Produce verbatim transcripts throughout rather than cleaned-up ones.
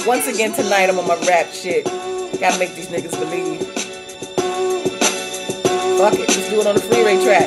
Once again tonight, I'm on my rap shit. Gotta make these niggas believe. Fuck it, let's do it on the freeway track.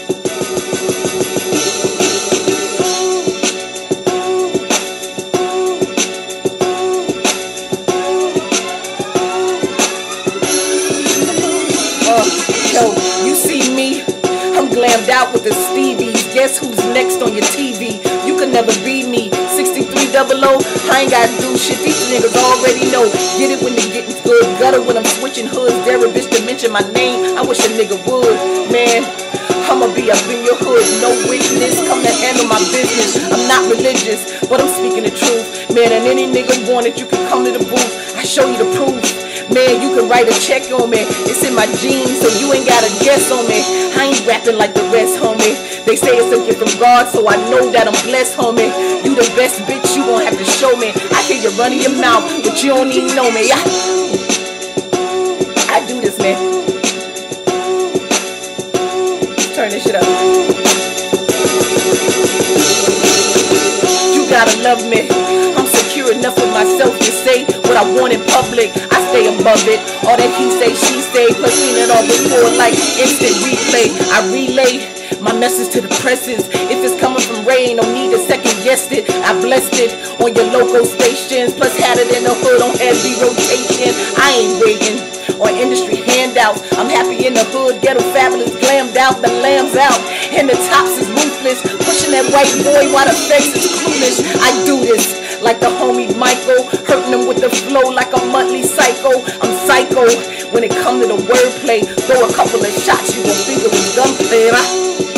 Uh, yo, you see me? I'm glammed out with the Stevies. Guess who's next on your T V? You can never be me. sixty-three double O, I ain't gotta do shit. These niggas already know. Get it when they getting good. Gutter when I'm switching hoods. Dare a bitch to mention my name. I wish a nigga would. Man, I'ma be up in your hood. No witness. Come to handle my business. I'm not religious, but I'm speaking the truth. Man, and any nigga want it, you can come to the booth. I show you the proof. Man, you can write a check on me. It's in my jeans, so you ain't gotta guess on me. I ain't rapping like the rest, homie. They say it's a gift from God, so I know that I'm blessed, homie. You the best bitch, you gon' have to show me. I hear you running your mouth, but you don't even know me. I, I do this, man. Turn this shit up. You gotta love me. I'm secure enough with myself to say what I want in public. I stay above it. All that he say, she say, plus seen it all before like instant replay. I relay my message to the presses. If it's coming from Ray, ain't no need to second guess it. I blessed it on your local stations, plus had it in the hood on heavy rotation. I ain't waiting on industry handouts. I'm happy in the hood, ghetto fabulous, glammed out, the lambs out, and the tops is ruthless. Pushing that white boy while the face is clueless. I do this like the homie Michael, hurting them with the flow like a monthly psycho. I'm psycho when it comes to the wordplay. Throw a couple of shots, you gon' think it was gunplay.